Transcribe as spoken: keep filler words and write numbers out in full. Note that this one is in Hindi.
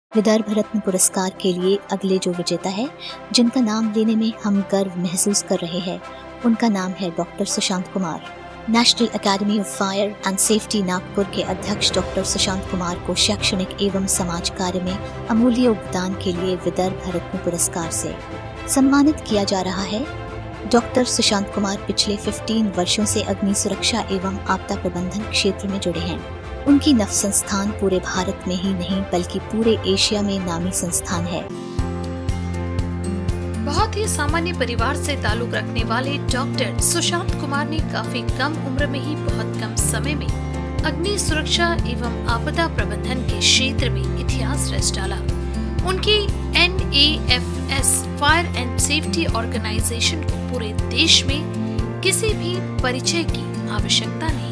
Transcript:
विदर्भ रत्न पुरस्कार के लिए अगले जो विजेता है, जिनका नाम लेने में हम गर्व महसूस कर रहे हैं, उनका नाम है doctor Sushant Kumar. National academy of fire and safety Nagpur के अध्यक्ष डॉक्टर सुशांत कुमार को शैक्षणिक एवं समाज कार्य में अमूल्य योगदान के लिए विदर्भ रत्न पुरस्कार से सम्मानित किया जा रहा है। डॉक्टर सुशांत कुमार पिछले पंद्रह वर्षों से अग्नि सुरक्षा एवं आपदा प्रबंधन क्षेत्र में जुड़े हैं। उनकी नव संस्थान पूरे भारत में ही नहीं बल्कि पूरे एशिया में नामी संस्थान है। बहुत ही सामान्य परिवार से ताल्लुक रखने वाले डॉक्टर सुशांत कुमार ने काफी कम उम्र में ही बहुत कम समय में अग्नि सुरक्षा एवं आपदा प्रबंधन के क्षेत्र में इतिहास रच डाला। उनकी N A F S fire and safety organisation को पूरे देश में किसी भी परिचय की आवश्यकता नहीं।